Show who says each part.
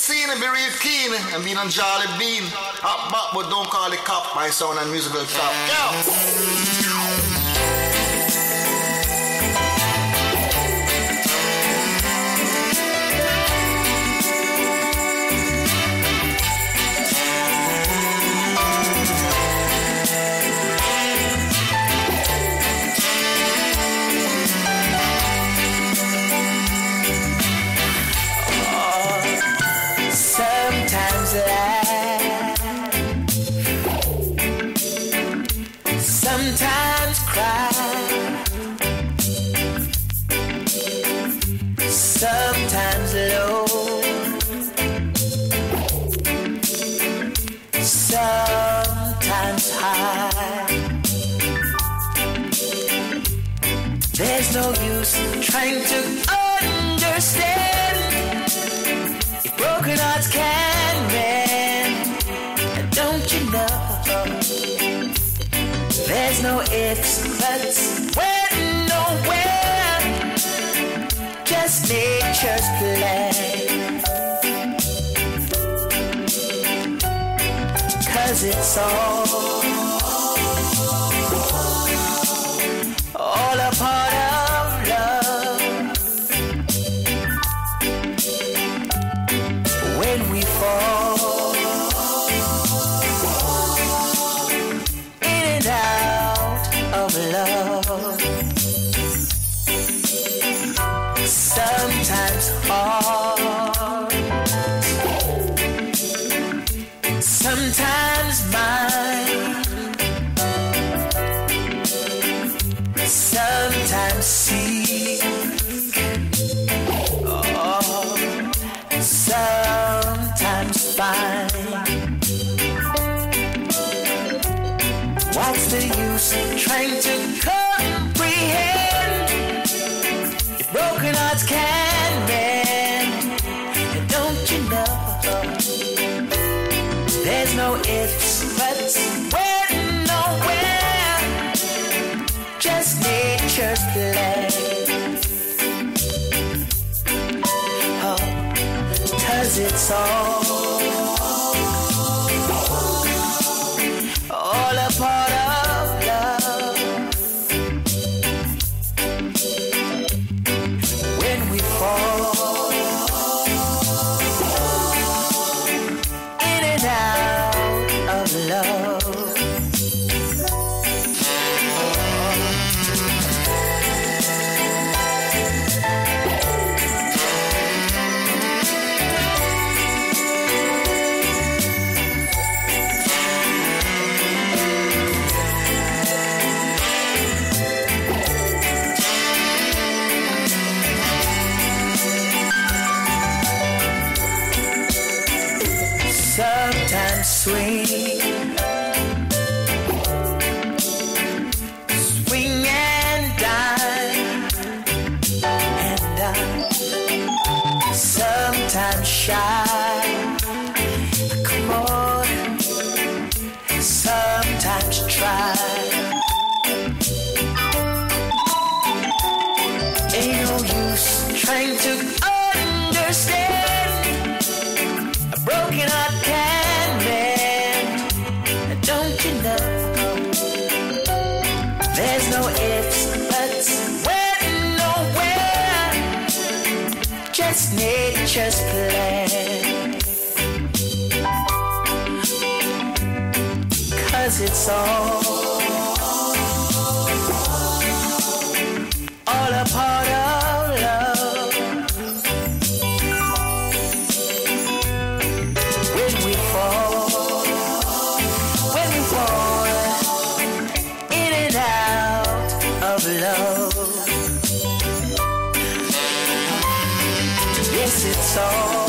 Speaker 1: scene and be real keen and being on Jolly Bean. Hop back, but don't call the cop. My sound and musical top. Go!
Speaker 2: Sometimes cry, sometimes low, sometimes high. There's no use trying to understand if broken hearts can mend. Don't you know? There's no ifs, buts, when, nowhere. Just nature's plan. 'Cause it's all a part of love. When we fall of love, sometimes hard, sometimes mine, sometimes seek, oh, sometimes find. What's the use trying to comprehend if broken hearts can mend? And don't you know there's no ifs, buts, when, nowhere. Just nature's plan. Oh, 'cause it's all a part of love. When we fall in and out of love. Sometimes swing, swing and dine, and I sometimes shy, come on, sometimes try. Ain't no use trying to understand a broken heart can mend. Don't you know there's no ifs, buts, when, nowhere. Just nature's plan. 'Cause it's all a part of love. When we fall in and out of love. Yes, it's all